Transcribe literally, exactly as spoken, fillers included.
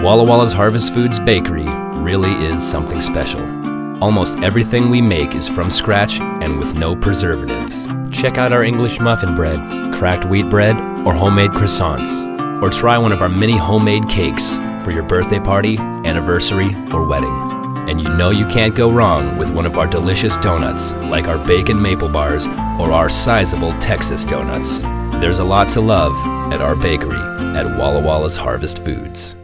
Walla Walla's Harvest Foods Bakery really is something special. Almost everything we make is from scratch and with no preservatives. Check out our English muffin bread, cracked wheat bread, or homemade croissants. Or try one of our many homemade cakes for your birthday party, anniversary, or wedding. And you know you can't go wrong with one of our delicious donuts, like our bacon maple bars or our sizable Texas donuts. There's a lot to love at our bakery at Walla Walla's Harvest Foods.